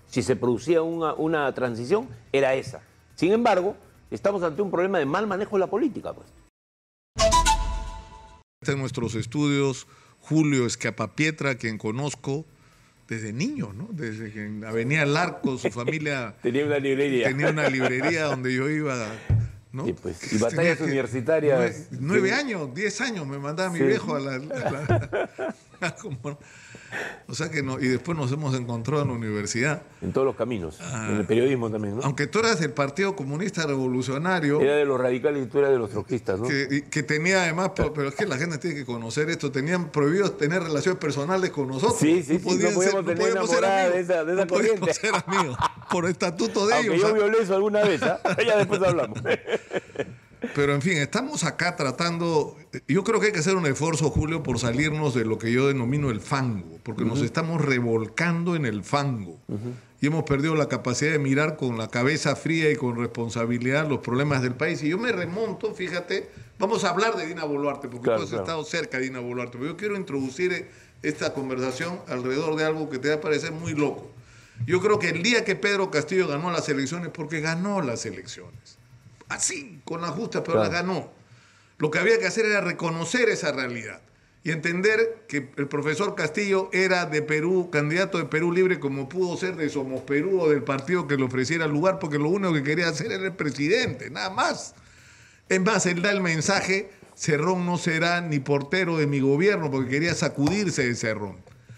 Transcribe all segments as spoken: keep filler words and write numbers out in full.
si se producía una, una transición, era esa. Sin embargo, estamos ante un problema de mal manejo de la política, pues. En nuestros estudios, Julio Escapapietra, quien conozco desde niño, ¿no? Desde que en Avenida Larco, su familia tenía una librería. Tenía una librería donde yo iba, ¿no? Y, pues, y batallas que, universitarias. Nueve, nueve sí. años, diez años me mandaba mi sí. viejo a la... A la a, como, o sea que no, y después nos hemos encontrado en la universidad. En todos los caminos, ah, en el periodismo también, ¿no? Aunque tú eras del Partido Comunista Revolucionario. Era de los radicales y tú eras de los trotskistas, ¿no? Que, que tenía además, pero, pero es que la gente tiene que conocer esto, tenían prohibido tener relaciones personales con nosotros. Sí, sí, no sí, no podíamos ser, tener no podíamos enamorada de esa, de esa no corriente. ser amigos, por estatuto de Aunque ellos. Aunque yo violé eso alguna vez, ¿ah? ¿eh? Ya después hablamos. Pero en fin, estamos acá tratando, yo creo que hay que hacer un esfuerzo, Julio, por salirnos de lo que yo denomino el fango, porque uh-huh. nos estamos revolcando en el fango uh-huh. y hemos perdido la capacidad de mirar con la cabeza fría y con responsabilidad los problemas del país. Y yo me remonto, fíjate, vamos a hablar de Dina Boluarte, porque claro, tú has claro. estado cerca de Dina Boluarte, pero yo quiero introducir esta conversación alrededor de algo que te va a parecer muy loco. Yo creo que el día que Pedro Castillo ganó las elecciones, porque ganó las elecciones, así, con la justa, pero claro. la ganó. Lo que había que hacer era reconocer esa realidad y entender que el profesor Castillo era de Perú, candidato de Perú Libre, como pudo ser de Somos Perú o del partido que le ofreciera el lugar, porque lo único que quería hacer era el presidente, nada más. Es más, él da el mensaje, Cerrón no será ni portero de mi gobierno, porque quería sacudirse de Cerrón.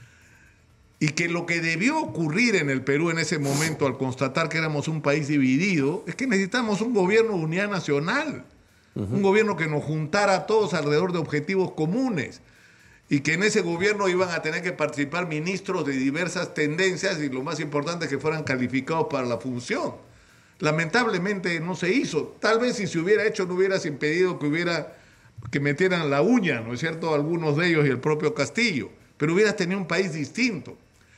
Y que lo que debió ocurrir en el Perú en ese momento, al constatar que éramos un país dividido, es que necesitamos un gobierno de unidad nacional, uh-huh. un gobierno que nos juntara a todos alrededor de objetivos comunes, y que en ese gobierno iban a tener que participar ministros de diversas tendencias, y lo más importante es que fueran calificados para la función. Lamentablemente no se hizo. Tal vez si se hubiera hecho no hubieras impedido que hubiera que metieran la uña, ¿no es cierto?, algunos de ellos y el propio Castillo, pero hubieras tenido un país distinto.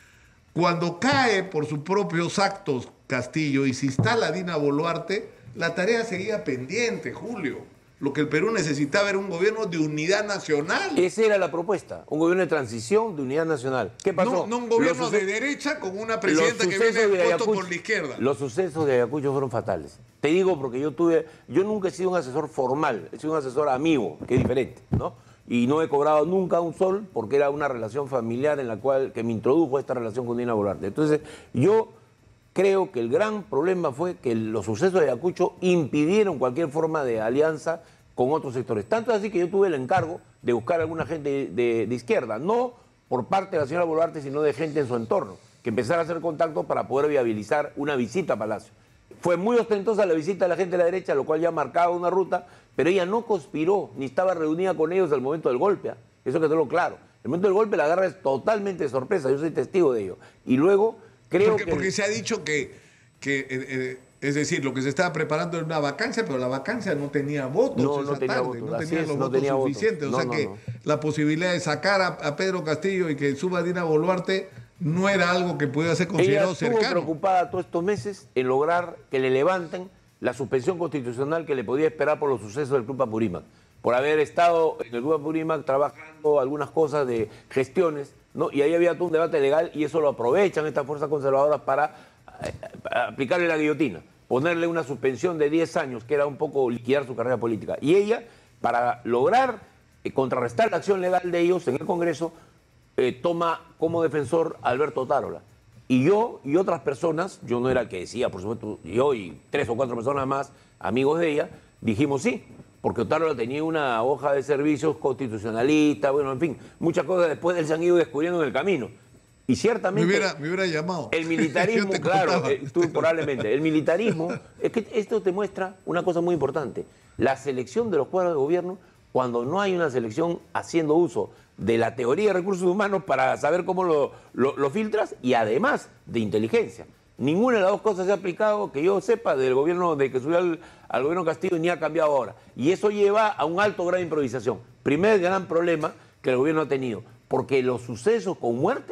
Cuando cae por sus propios actos Castillo y se instala Dina Boluarte, la tarea seguía pendiente, Julio. Lo que el Perú necesitaba era un gobierno de unidad nacional. Esa era la propuesta, un gobierno de transición de unidad nacional. ¿Qué pasó? No, no un gobierno de derecha con una presidenta que viene puesto por la izquierda. Los sucesos de Ayacucho fueron fatales. Te digo porque yo tuve, yo nunca he sido un asesor formal, he sido un asesor amigo, que es diferente, ¿no? Y no he cobrado nunca un sol porque era una relación familiar en la cual, que me introdujo esta relación con Dina Boluarte. Entonces, yo creo que el gran problema fue que los sucesos de Ayacucho impidieron cualquier forma de alianza con otros sectores. Tanto es así que yo tuve el encargo de buscar a alguna gente de, de, de izquierda, no por parte de la señora Boluarte, sino de gente en su entorno, que empezara a hacer contacto para poder viabilizar una visita a Palacio. Fue muy ostentosa la visita de la gente de la derecha, lo cual ya marcaba una ruta, pero ella no conspiró, ni estaba reunida con ellos al momento del golpe. ¿eh? Eso que tengo claro. El momento del golpe la agarra es totalmente de sorpresa, yo soy testigo de ello. Y luego creo porque, que... Porque se ha dicho que, que eh, eh, es decir, lo que se estaba preparando era una vacancia, pero la vacancia no tenía votos no, esa no tenía tarde, votos, no tenía es, los no votos tenía suficientes. Votos. O sea no, que no, no. la posibilidad de sacar a, a Pedro Castillo y que suba a Dina Boluarte no era algo que pudiera ser considerado Ella cercano. Ella estuvo preocupada todos estos meses en lograr que le levanten la suspensión constitucional que le podía esperar por los sucesos del Club Apurímac, por haber estado en el Club Apurímac trabajando algunas cosas de gestiones, ¿no? Y ahí había todo un debate legal y eso lo aprovechan estas fuerzas conservadoras para eh, aplicarle la guillotina, ponerle una suspensión de diez años, que era un poco liquidar su carrera política. Y ella, para lograr eh, contrarrestar la acción legal de ellos en el Congreso, eh, toma como defensor a Alberto Otárola. Y yo y otras personas, yo no era el que decía, por supuesto, yo y tres o cuatro personas más, amigos de ella, dijimos sí, porque Otárola tenía una hoja de servicios constitucionalista, bueno, en fin, muchas cosas después de él se han ido descubriendo en el camino. Y ciertamente... Me hubiera, me hubiera llamado. El militarismo, claro, eh, tú probablemente, el militarismo, es que esto te muestra una cosa muy importante, la selección de los cuadros de gobierno, cuando no hay una selección haciendo uso de la teoría de recursos humanos para saber cómo lo, lo, lo filtras y además de inteligencia. Ninguna de las dos cosas se ha aplicado, que yo sepa, del gobierno de que subió al, al gobierno Castillo ni ha cambiado ahora. Y eso lleva a un alto grado de improvisación. Primer gran problema que el gobierno ha tenido, porque los sucesos con muertes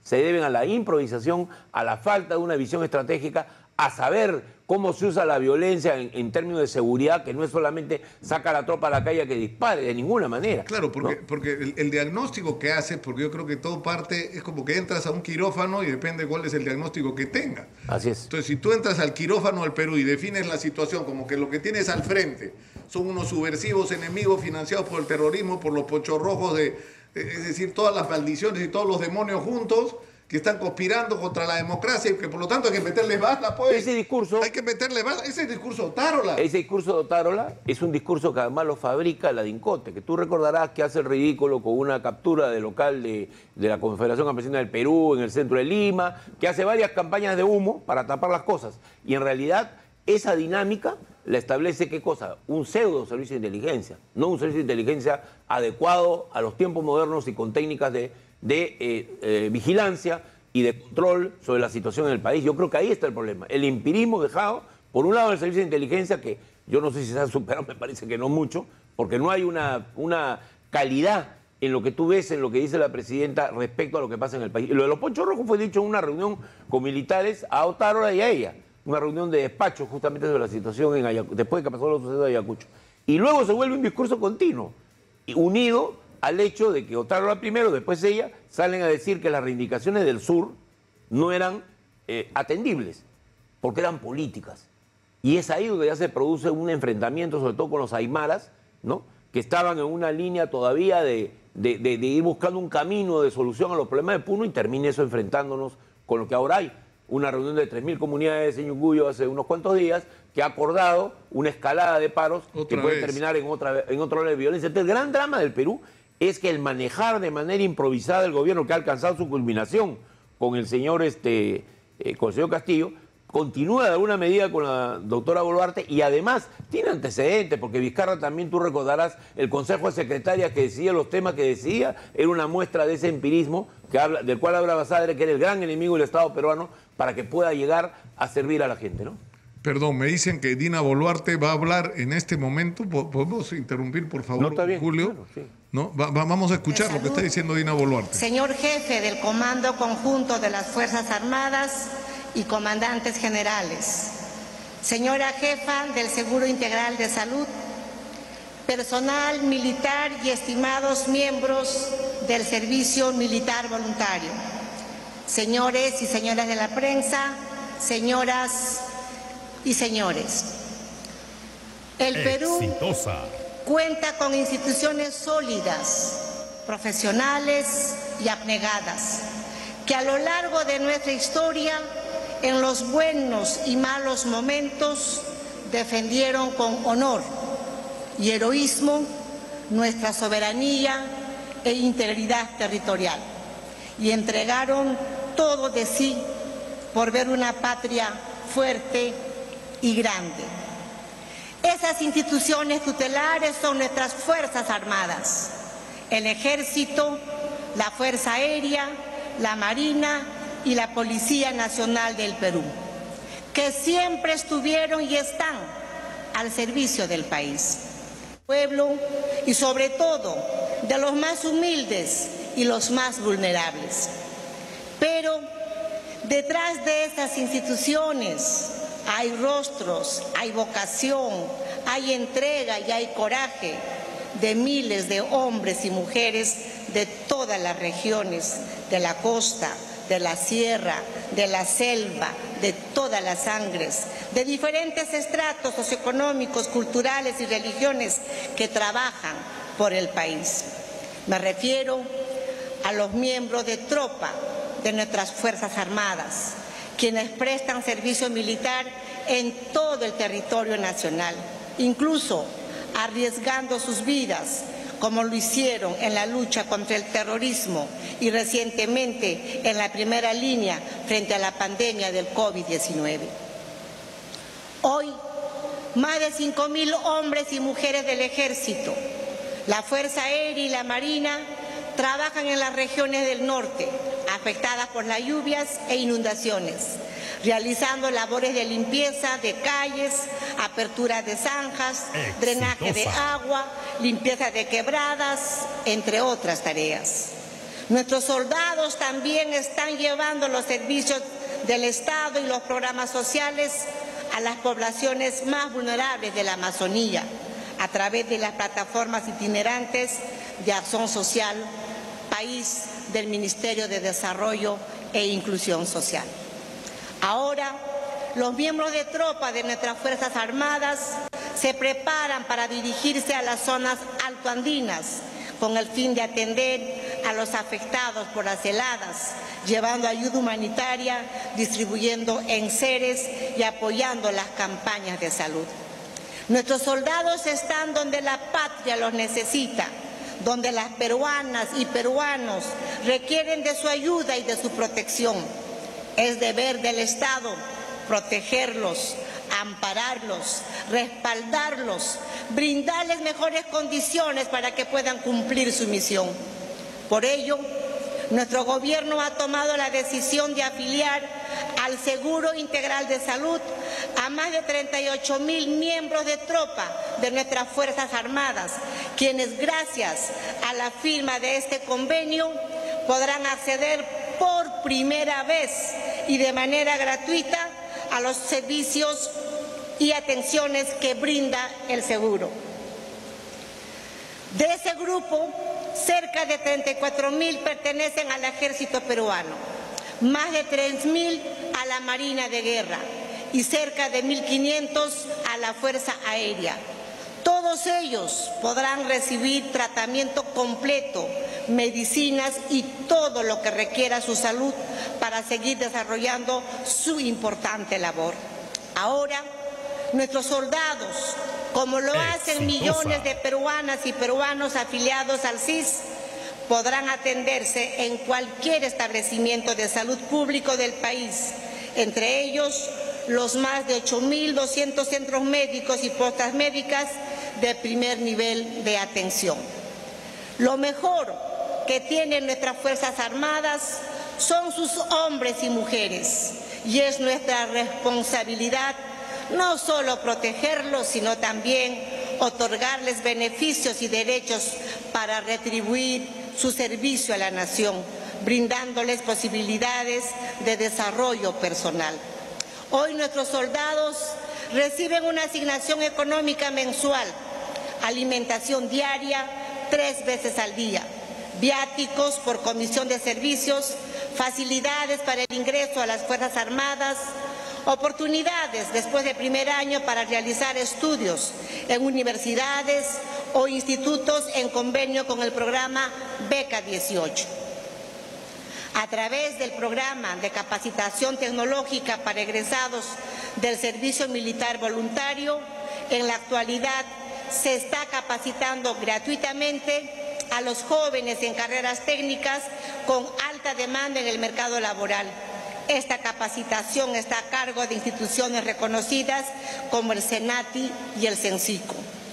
se deben a la improvisación, a la falta de una visión estratégica, a saber cómo se usa la violencia en, en términos de seguridad, que no es solamente saca a la tropa a la calle que dispare, de ninguna manera. Claro, porque, ¿no? porque el, el diagnóstico que haces, porque yo creo que todo parte, es como que entras a un quirófano y depende cuál es el diagnóstico que tenga. Así es. Entonces, si tú entras al quirófano del Perú y defines la situación como que lo que tienes al frente son unos subversivos enemigos financiados por el terrorismo, por los pochorrojos, de, es decir, todas las maldiciones y todos los demonios juntos, que están conspirando contra la democracia y que por lo tanto hay que meterles bala, pues. Ese discurso... Hay que meterle bala. Ese es el discurso de Otárola. Ese discurso de Otárola es un discurso que además lo fabrica la DINCOTE, que tú recordarás que hace el ridículo con una captura de local de, de la Confederación Campesina del Perú en el centro de Lima, que hace varias campañas de humo para tapar las cosas. Y en realidad esa dinámica la establece, ¿qué cosa? Un pseudo servicio de inteligencia, no un servicio de inteligencia adecuado a los tiempos modernos y con técnicas de... de eh, eh, vigilancia y de control sobre la situación en el país. Yo creo que ahí está el problema. El empirismo dejado, por un lado, el servicio de inteligencia, que yo no sé si se ha superado, me parece que no mucho, porque no hay una, una calidad en lo que tú ves, en lo que dice la presidenta respecto a lo que pasa en el país. Y lo de los ponchos rojos fue dicho en una reunión con militares a Otárola y a ella, una reunión de despacho justamente sobre la situación en Ayacucho, después de que pasó lo sucedido en Ayacucho. Y luego se vuelve un discurso continuo, unido al hecho de que Otárola primero, después ella, salen a decir que las reivindicaciones del sur no eran eh, atendibles, porque eran políticas. Y es ahí donde ya se produce un enfrentamiento, sobre todo con los aymaras, ¿no?, que estaban en una línea todavía de, de, de, de ir buscando un camino de solución a los problemas de Puno, y termine eso enfrentándonos con lo que ahora hay. Una reunión de tres mil comunidades en Yunguyo hace unos cuantos días que ha acordado una escalada de paros Otra que puede vez. terminar en otra, en otro lado de violencia. Entonces, el gran drama del Perú es que el manejar de manera improvisada el gobierno, que ha alcanzado su culminación con el señor, este, eh, con el señor Castillo, continúa de alguna medida con la doctora Boluarte, y además tiene antecedentes, porque Vizcarra también, tú recordarás, el Consejo de Secretarias que decidía los temas que decidía, era una muestra de ese empirismo que habla, del cual habla Basadre, que era el gran enemigo del Estado peruano, para que pueda llegar a servir a la gente, ¿no? Perdón, me dicen que Dina Boluarte va a hablar en este momento. ¿Podemos interrumpir, por favor, No, está bien, Julio? claro, sí. ¿No? Va- va- vamos a escuchar lo que está diciendo Dina Boluarte. Señor jefe del Comando Conjunto de las Fuerzas Armadas y comandantes generales, señora jefa del Seguro Integral de Salud, personal militar y estimados miembros del Servicio Militar Voluntario, señores y señoras de la prensa, señoras y señores. El Perú Exitosa. cuenta con instituciones sólidas, profesionales y abnegadas, que a lo largo de nuestra historia, en los buenos y malos momentos, defendieron con honor y heroísmo nuestra soberanía e integridad territorial, y entregaron todo de sí por ver una patria fuerte y grande. Esas instituciones tutelares son nuestras Fuerzas Armadas, el Ejército, la Fuerza Aérea, la Marina y la Policía Nacional del Perú, que siempre estuvieron y están al servicio del país, pueblo, y sobre todo de los más humildes y los más vulnerables. Pero detrás de estas instituciones hay rostros, hay vocación, hay entrega y hay coraje de miles de hombres y mujeres de todas las regiones, de la costa, de la sierra, de la selva, de todas las sangres, de diferentes estratos socioeconómicos, culturales y religiones que trabajan por el país. Me refiero a los miembros de tropa de nuestras Fuerzas Armadas, quienes prestan servicio militar en todo el territorio nacional, incluso arriesgando sus vidas, como lo hicieron en la lucha contra el terrorismo y recientemente en la primera línea frente a la pandemia del COVID diecinueve. Hoy, más de cinco mil hombres y mujeres del Ejército, la Fuerza Aérea y la Marina trabajan en las regiones del norte, afectadas por las lluvias e inundaciones, realizando labores de limpieza de calles, apertura de zanjas, Exitosa. drenaje de agua, limpieza de quebradas, entre otras tareas. Nuestros soldados también están llevando los servicios del Estado y los programas sociales a las poblaciones más vulnerables de la Amazonía a través de las plataformas itinerantes de acción social país del Ministerio de Desarrollo e Inclusión Social. Ahora, los miembros de tropa de nuestras Fuerzas Armadas se preparan para dirigirse a las zonas altoandinas con el fin de atender a los afectados por las heladas, llevando ayuda humanitaria, distribuyendo enseres y apoyando las campañas de salud. Nuestros soldados están donde la patria los necesita, donde las peruanas y peruanos requieren de su ayuda y de su protección. Es deber del Estado protegerlos, ampararlos, respaldarlos, brindarles mejores condiciones para que puedan cumplir su misión. Por ello, nuestro gobierno ha tomado la decisión de afiliar al Seguro Integral de Salud a más de treinta y ocho mil miembros de tropa de nuestras Fuerzas Armadas, quienes gracias a la firma de este convenio podrán acceder por primera vez y de manera gratuita a los servicios y atenciones que brinda el seguro. De ese grupo, cerca de treinta y cuatro mil pertenecen al ejército peruano, más de tres mil a la Marina de Guerra y cerca de mil quinientos a la Fuerza Aérea. Todos ellos podrán recibir tratamiento completo, medicinas y todo lo que requiera su salud para seguir desarrollando su importante labor. Ahora, nuestros soldados, como lo hacen millones de peruanas y peruanos afiliados al C I S, podrán atenderse en cualquier establecimiento de salud público del país, entre ellos los más de ocho mil doscientos centros médicos y postas médicas de primer nivel de atención. Lo mejor que tienen nuestras Fuerzas Armadas son sus hombres y mujeres, y es nuestra responsabilidad no solo protegerlos, sino también otorgarles beneficios y derechos para retribuir su servicio a la nación, brindándoles posibilidades de desarrollo personal. Hoy nuestros soldados reciben una asignación económica mensual, alimentación diaria tres veces al día, viáticos por comisión de servicios, facilidades para el ingreso a las Fuerzas Armadas, oportunidades después del primer año para realizar estudios en universidades o institutos en convenio con el programa Beca dieciocho. A través del programa de capacitación tecnológica para egresados del Servicio Militar Voluntario, en la actualidad se está capacitando gratuitamente a los jóvenes en carreras técnicas con alta demanda en el mercado laboral. Esta capacitación está a cargo de instituciones reconocidas como el SENATI y el CENCICO.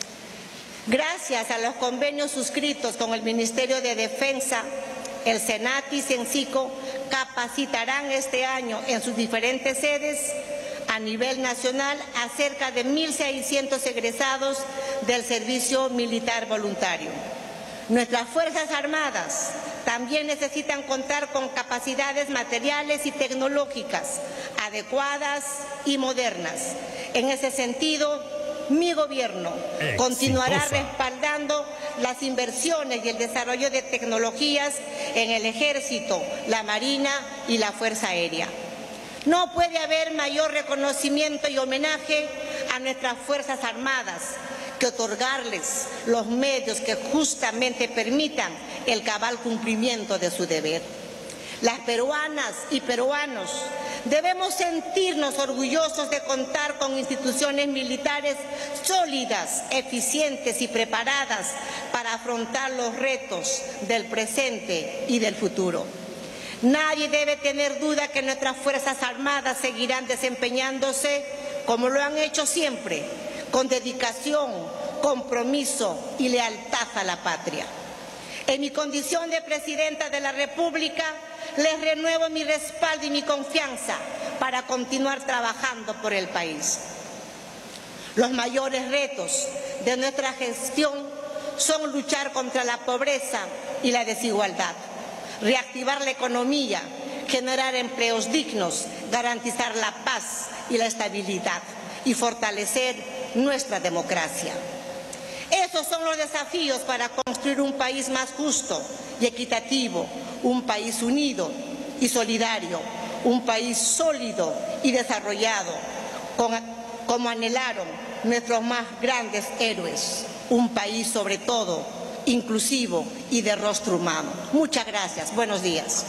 Gracias a los convenios suscritos con el Ministerio de Defensa, el SENATI y CENCICO capacitarán este año en sus diferentes sedes a nivel nacional a cerca de mil seiscientos egresados del Servicio Militar Voluntario. Nuestras Fuerzas Armadas también necesitan contar con capacidades materiales y tecnológicas adecuadas y modernas. En ese sentido, mi gobierno Exitosa. continuará respaldando las inversiones y el desarrollo de tecnologías en el Ejército, la Marina y la Fuerza Aérea. No puede haber mayor reconocimiento y homenaje a nuestras Fuerzas Armadas que otorgarles los medios que justamente permitan el cabal cumplimiento de su deber. Las peruanas y peruanos debemos sentirnos orgullosos de contar con instituciones militares sólidas, eficientes y preparadas para afrontar los retos del presente y del futuro. Nadie debe tener duda que nuestras Fuerzas Armadas seguirán desempeñándose como lo han hecho siempre, con dedicación, compromiso y lealtad a la patria. En mi condición de Presidenta de la República, les renuevo mi respaldo y mi confianza para continuar trabajando por el país. Los mayores retos de nuestra gestión son luchar contra la pobreza y la desigualdad, reactivar la economía, generar empleos dignos, garantizar la paz y la estabilidad y fortalecer nuestra democracia. Esos son los desafíos para construir un país más justo y equitativo, un país unido y solidario, un país sólido y desarrollado, con, como anhelaron nuestros más grandes héroes, un país sobre todo inclusivo y de rostro humano. Muchas gracias. Buenos días.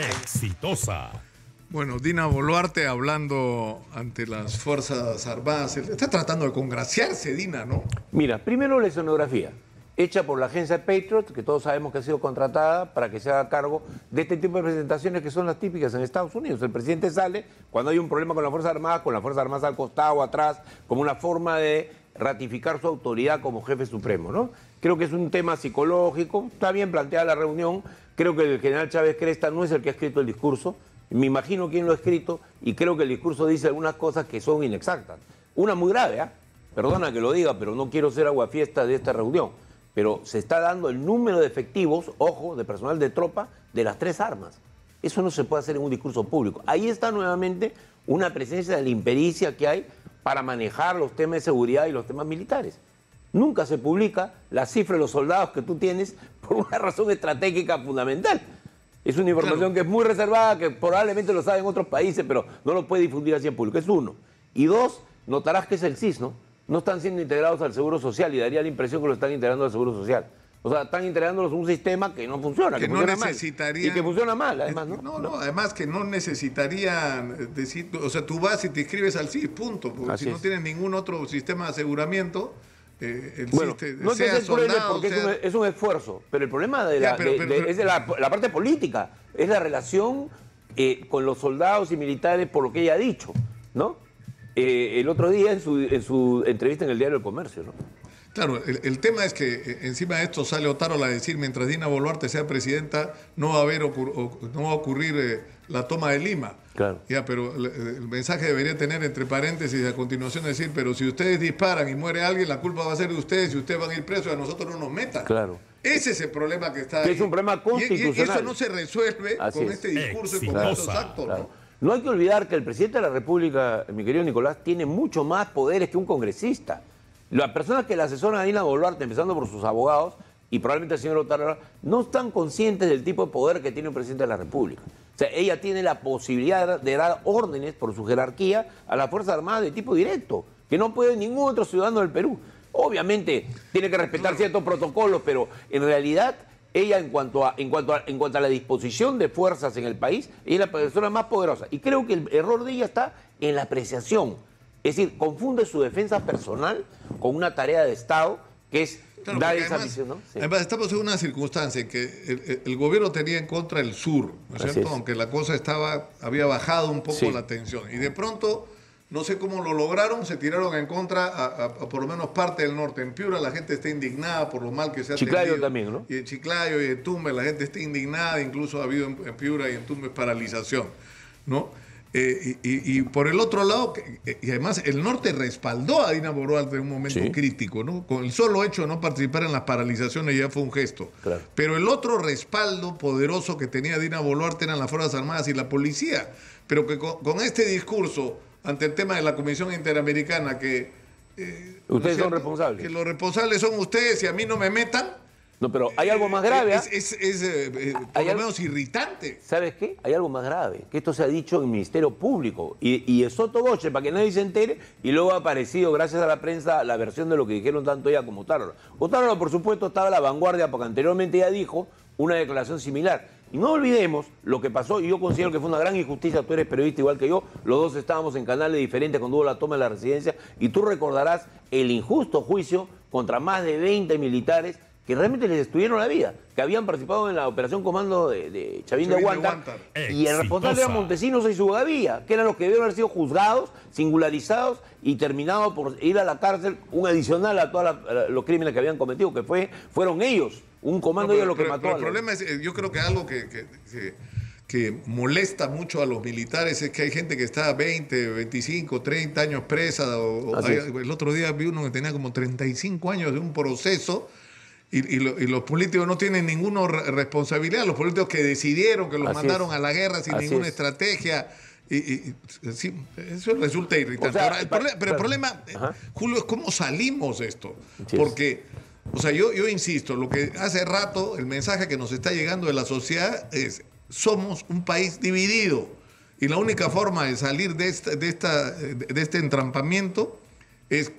Exitosa. Bueno, Dina Boluarte hablando ante las Fuerzas Armadas. Está tratando de congraciarse, Dina, ¿no? Mira, primero la escenografía, hecha por la agencia Patriot, que todos sabemos que ha sido contratada para que se haga cargo de este tipo de presentaciones que son las típicas en Estados Unidos. El presidente sale cuando hay un problema con las Fuerzas Armadas, con las Fuerzas Armadas al costado, atrás, como una forma de ratificar su autoridad como jefe supremo, ¿no? Creo que es un tema psicológico, está bien planteada la reunión, creo que el general Chávez Cresta no es el que ha escrito el discurso, me imagino quién lo ha escrito y creo que el discurso dice algunas cosas que son inexactas. Una muy grave, ¿eh? Perdona que lo diga, pero no quiero ser aguafiesta de esta reunión, pero se está dando el número de efectivos, ojo, de personal de tropa de las tres armas. Eso no se puede hacer en un discurso público. Ahí está nuevamente una presencia de la impericia que hay para manejar los temas de seguridad y los temas militares. Nunca se publica la cifra de los soldados que tú tienes por una razón estratégica fundamental. Es una información claro. que es muy reservada, que probablemente lo saben otros países, pero no lo puede difundir así en público. Es uno. Y dos, notarás que es el C I S, ¿no? No están siendo integrados al Seguro Social y daría la impresión que lo están integrando al Seguro Social. O sea, están integrándolos en un sistema que no funciona, que, que funciona no necesitaría, mal. Y que funciona mal, además, ¿no? No, no, además que no necesitarían decir, o sea, tú vas y te inscribes al C I S, punto. Porque Así si es. no tienes ningún otro sistema de aseguramiento, eh, el bueno, C I S, no sea es soldado, porque sea... es, un, es un esfuerzo, pero el problema de la, ya, pero, de, pero, de, pero, es de la, la parte política, es la relación eh, con los soldados y militares por lo que ella ha dicho, ¿no? Eh, el otro día en su, en su entrevista en el Diario del Comercio, ¿no? Claro, el, el tema es que eh, encima de esto sale Otárola a decir, mientras Dina Boluarte sea presidenta, no va a haber ocur, o, no va a ocurrir eh, la toma de Lima. Claro. Ya, pero el, el mensaje debería tener entre paréntesis a continuación decir, pero si ustedes disparan y muere alguien, la culpa va a ser de ustedes y ustedes van a ir presos y a nosotros no nos metan. Claro. Ese es el problema que está que ahí. Es un problema constitucional. Y, y eso no se resuelve Así con es. este discurso Exitosa. y con estos actos, Claro. ¿no? No hay que olvidar que el presidente de la República, mi querido Nicolás, tiene mucho más poderes que un congresista. Las personas que le asesoran a Dina Boluarte, empezando por sus abogados, y probablemente el señor Otárola, no están conscientes del tipo de poder que tiene un presidente de la República. O sea, ella tiene la posibilidad de dar órdenes por su jerarquía a las Fuerzas Armadas de tipo directo, que no puede ningún otro ciudadano del Perú. Obviamente tiene que respetar ciertos protocolos, pero en realidad ella en cuanto a, en cuanto a, en cuanto a la disposición de fuerzas en el país, ella es la persona más poderosa. Y creo que el error de ella está en la apreciación. Es decir, confunde su defensa personal con una tarea de Estado que es claro, dar esa además, visión, ¿no? Sí. Además, estamos en una circunstancia en que el, el gobierno tenía en contra el sur, ¿no es cierto? Es. Aunque la cosa estaba, había bajado un poco Sí. la tensión. Y de pronto, no sé cómo lo lograron, se tiraron en contra a, a, a por lo menos parte del norte. En Piura la gente está indignada por lo mal que se ha Chiclayo atendido. también, ¿no? Y en Chiclayo y en Tumbes la gente está indignada, incluso ha habido en, en Piura y en Tumbes paralización, ¿no? Eh, y, y, y por el otro lado, y además el norte respaldó a Dina Boluarte en un momento Sí. crítico, ¿no? Con el solo hecho de no participar en las paralizaciones ya fue un gesto. Claro. Pero el otro respaldo poderoso que tenía Dina Boluarte eran las Fuerzas Armadas y la policía. Pero que con, con este discurso ante el tema de la Comisión Interamericana que... Eh, Ustedes ¿no son responsables. Que los responsables son ustedes y a mí no me metan. No, pero hay algo más grave. Es, ¿ah? es, es, eh, eh, por Hay lo algo- menos irritante. ¿Sabes qué? Hay algo más grave, que esto se ha dicho en el Ministerio Público y, y es soto voce para que nadie se entere y luego ha aparecido, gracias a la prensa, la versión de lo que dijeron tanto ella como Otárola. Otárola, por supuesto, estaba a la vanguardia porque anteriormente ella dijo una declaración similar. Y no olvidemos lo que pasó, y yo considero que fue una gran injusticia, tú eres periodista igual que yo, los dos estábamos en canales diferentes cuando hubo la toma de la residencia, y tú recordarás el injusto juicio contra más de veinte militares que realmente les destruyeron la vida, que habían participado en la operación comando de, de Chavín de Chavín de Huántar, Huántar. y el responsable era Montesinos y su Gavía, que eran los que debieron haber sido juzgados, singularizados y terminados por ir a la cárcel, un adicional a todos los crímenes que habían cometido, que fue, fueron ellos, un comando No, de ellos lo que pero, mató pero a el los... problema es, eh, yo creo que algo que, que, que, que molesta mucho a los militares es que hay gente que está veinte, veinticinco, treinta años presa. O, o Así hay- es. el otro día vi uno que tenía como treinta y cinco años de un proceso y, y, lo, y los políticos no tienen ninguna responsabilidad, los políticos que decidieron, que los Así mandaron es. a la guerra sin Así ninguna es. estrategia. Y, y, y, sí, eso resulta irritante. O sea, Ahora, el pa- problema, pero el claro. problema, Ajá. Julio, es cómo salimos de esto. Así es. Porque, o sea, yo, yo insisto, lo que hace rato, el mensaje que nos está llegando de la sociedad es, somos un país dividido. Y la única forma de salir de, esta, de, esta, de este entrampamiento es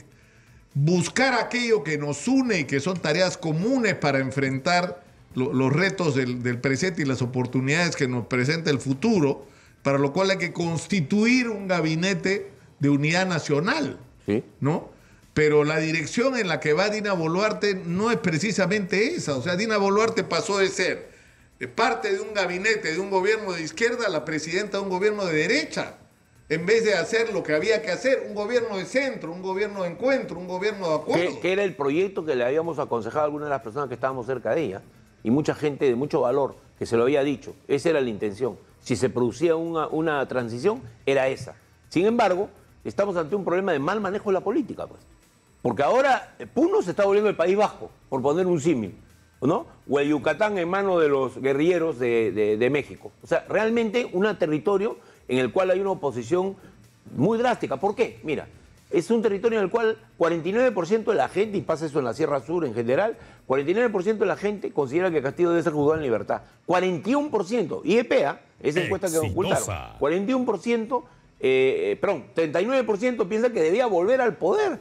buscar aquello que nos une y que son tareas comunes para enfrentar lo, los retos del, del presente y las oportunidades que nos presenta el futuro, para lo cual hay que constituir un gabinete de unidad nacional, Sí. ¿no? Pero la dirección en la que va Dina Boluarte no es precisamente esa. O sea, Dina Boluarte pasó de ser parte de un gabinete de un gobierno de izquierda a la presidenta de un gobierno de derecha, en vez de hacer lo que había que hacer, un gobierno de centro, un gobierno de encuentro, un gobierno de acuerdo. Que, que era el proyecto que le habíamos aconsejado a algunas de las personas que estábamos cerca de ella. Y mucha gente de mucho valor que se lo había dicho. Esa era la intención. Si se producía una, una transición, era esa. Sin embargo, estamos ante un problema de mal manejo de la política, pues. Porque ahora Puno se está volviendo el País Vasco, por poner un símil, ¿no? O el Yucatán en manos de los guerrilleros de, de, de México. O sea, realmente un territorio en el cual hay una oposición muy drástica. ¿Por qué? Mira, es un territorio en el cual cuarenta y nueve por ciento de la gente, y pasa eso en la Sierra Sur en general, cuarenta y nueve por ciento de la gente considera que Castillo debe ser juzgado en libertad. cuarenta y uno por ciento, I E P A, esa encuesta que ocultaron, Exitosa. cuarenta y uno por ciento, eh, perdón, treinta y nueve por ciento piensa que debía volver al poder.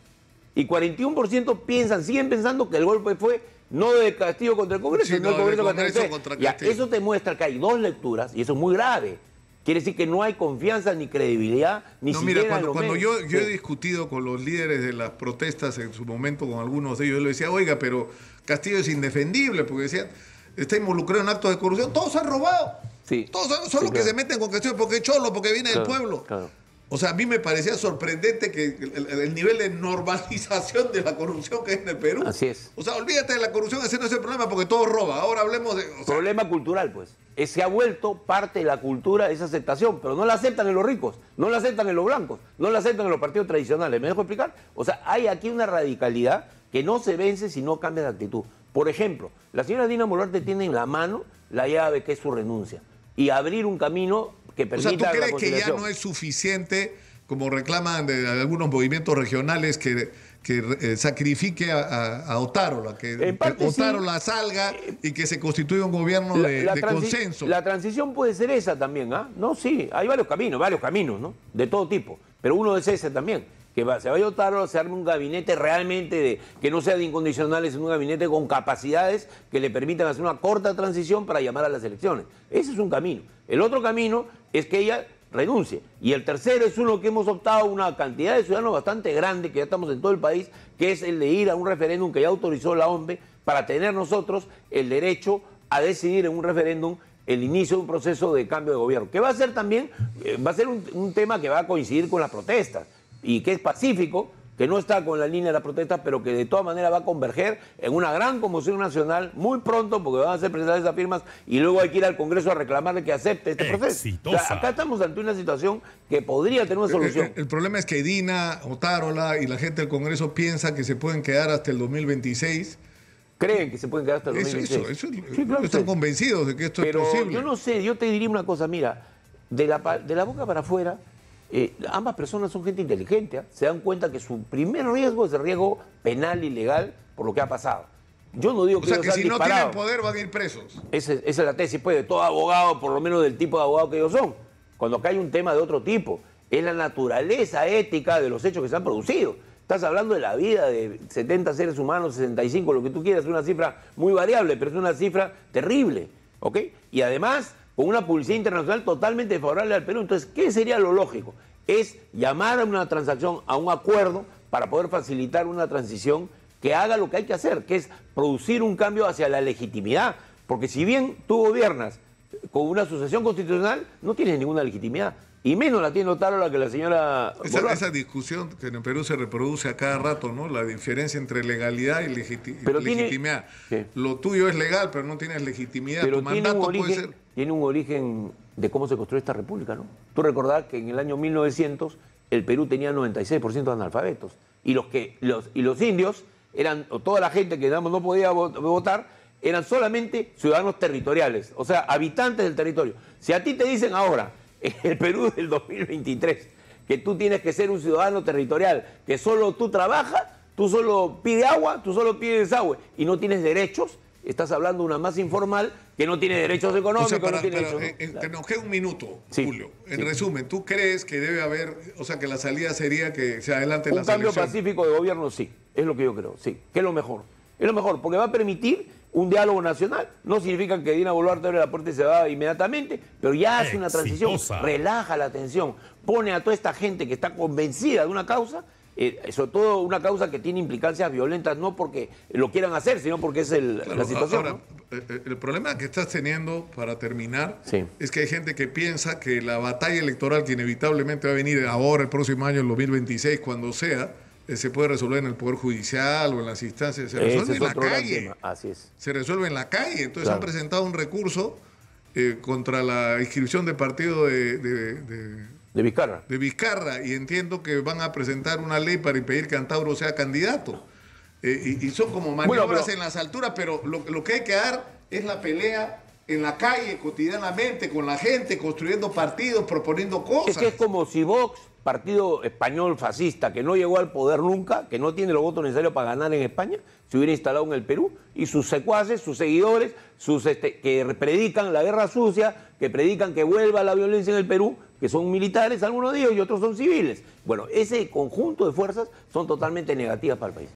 Y cuarenta y uno por ciento piensan, siguen pensando que el golpe fue no de Castillo contra el Congreso, Sí, sino el no, del Congreso contra el Congreso P S. contra Ya, Castillo. eso te muestra que hay dos lecturas, y eso es muy grave. Quiere decir que no hay confianza ni credibilidad, ni No, siquiera mira, cuando, en los cuando medios. yo, yo he Sí. discutido con los líderes de las protestas en su momento, con algunos de ellos, yo les decía, oiga, pero Castillo es indefendible, porque decían, está involucrado en actos de corrupción, todos han robado. Sí. Todos son, son Sí, los que claro. se meten con Castillo porque es cholo, porque viene Claro, del pueblo. claro. O sea, a mí me parecía sorprendente que el, el- el nivel de normalización de la corrupción que hay en el Perú. Así es. O sea, olvídate de la corrupción, ese no es el problema porque todo roba. Ahora hablemos de... o sea, Problema cultural, pues. Es- Se ha vuelto parte de la cultura esa aceptación, pero no la aceptan en los ricos, no la aceptan en los blancos, no la aceptan en los partidos tradicionales. ¿Me dejo explicar? O sea, hay aquí una radicalidad que no se vence si no cambia de actitud. Por ejemplo, la señora Dina Boluarte tiene en la mano la llave que es su renuncia y abrir un camino que O permita sea, ¿tú la crees que ya conciliación. no es suficiente, como reclaman de algunos movimientos regionales, que, que eh, sacrifique a, a, a Otárola, que, En parte que sí. Otárola salga y que se constituya un gobierno La- de, la de transi- consenso? La transición puede ser esa también, ¿ah? No, sí, hay varios caminos, varios caminos, ¿no? De todo tipo, pero uno es ese también, que va, se vaya a Otárola, se arme un gabinete realmente de, que no sea de incondicionales, sino un gabinete con capacidades que le permitan hacer una corta transición para llamar a las elecciones. Ese es un camino. El otro camino es que ella renuncie. Y el tercero es uno que hemos optado una cantidad de ciudadanos bastante grande, que ya estamos en todo el país, que es el de ir a un referéndum que ya autorizó la O M B para tener nosotros el derecho a decidir en un referéndum el inicio de un proceso de cambio de gobierno, que va a ser también, eh, va a ser un, un tema que va a coincidir con las protestas y que es pacífico, que no está con la línea de la protesta, pero que de todas maneras va a converger en una gran conmoción nacional muy pronto, porque van a ser presentadas esas firmas y luego hay que ir al Congreso a reclamarle que acepte este proceso. O Exitosa. sea, acá estamos ante una situación que podría tener una solución. El, el problema es que Dina, Otárola y la gente del Congreso piensa que se pueden quedar hasta el dos mil veintiséis. Creen que se pueden quedar hasta el Eso, dos mil eso, veintiséis. eso, Sí, claro, están sí. convencidos de que esto Pero es posible. yo no sé, yo te diría una cosa, mira, de la, pa- de la boca para afuera, eh, ambas personas son gente inteligente, ¿ah? Se dan cuenta que su primer riesgo es el riesgo penal y legal por lo que ha pasado. Yo no digo O que sea, ellos que sean si no disparados. tienen poder van a ir presos. Esa, esa es la tesis, pues, de todo abogado, por lo menos del tipo de abogado que ellos son. Cuando acá hay un tema de otro tipo, es la naturaleza ética de los hechos que se han producido. Estás hablando de la vida de setenta seres humanos, sesenta y cinco, lo que tú quieras, es una cifra muy variable, pero es una cifra terrible, ¿ok? Y además, con una publicidad internacional totalmente desfavorable al Perú. Entonces, ¿qué sería lo lógico? Es llamar a una transacción, a un acuerdo, para poder facilitar una transición que haga lo que hay que hacer, que es producir un cambio hacia la legitimidad. Porque si bien tú gobiernas con una sucesión constitucional, no tienes ninguna legitimidad. Y menos la tiene Otárola que la señora Esa, Boluarte. esa discusión que en el Perú se reproduce a cada rato, ¿no? La diferencia entre legalidad y legiti- Pero tiene- legitimidad. Sí. Lo tuyo es legal, pero no tienes legitimidad. Pero tu tiene un, mandato puede origen, ser... tiene un origen de cómo se construyó esta república, ¿no? Tú recordás que en el año mil novecientos el Perú tenía noventa y seis por ciento de analfabetos y los, que, los, y los indios eran, o toda la gente que digamos, no podía votar, eran solamente ciudadanos territoriales, o sea, habitantes del territorio. Si a ti te dicen ahora, en el Perú del dos mil veintitrés, que tú tienes que ser un ciudadano territorial, que solo tú trabajas, tú solo pides agua, tú solo pides desagüe y no tienes derechos, estás hablando de una masa informal que no tiene derechos económicos. O sea, para, no tiene pero, derechos, eh, ¿no? Te enojé un minuto, sí, Julio. En sí. resumen, ¿tú crees que debe haber, o sea, que la salida sería que se adelante la Un cambio elecciones? pacífico de gobierno, sí, es lo que yo creo, sí, que es lo mejor. Es lo mejor, porque va a permitir un diálogo nacional. No significa que Dina Boluarte abre la puerta y se va inmediatamente, pero ya hace una transición, Exitosa. relaja la tensión, pone a toda esta gente que está convencida de una causa, eh, sobre todo una causa que tiene implicancias violentas, no porque lo quieran hacer, sino porque es el, Claro, la situación. ahora, ¿no? eh, el problema que estás teniendo, para terminar, Sí. es que hay gente que piensa que la batalla electoral que inevitablemente va a venir ahora, el próximo año, el dos mil veintiséis, cuando sea, eh, se puede resolver en el Poder Judicial o en las instancias. Se Ese resuelve es en la otro gran calle. tema. Así es. Se resuelve en la calle. Entonces Claro. han presentado un recurso eh, contra la inscripción de partido de, de, de, De Vizcarra. de Vizcarra, y entiendo que van a presentar una ley para impedir que Antauro sea candidato. Eh, y, y son como maniobras Bueno, pero- en las alturas, pero lo, lo que hay que dar es la pelea en la calle, cotidianamente, con la gente, construyendo partidos, proponiendo cosas. Es que es como si Vox, partido español fascista, que no llegó al poder nunca, que no tiene los votos necesarios para ganar en España, se hubiera instalado en el Perú, y sus secuaces, sus seguidores, sus este, que predican la guerra sucia, que predican que vuelva la violencia en el Perú, que son militares, algunos de ellos, y otros son civiles. Bueno, ese conjunto de fuerzas son totalmente negativas para el país.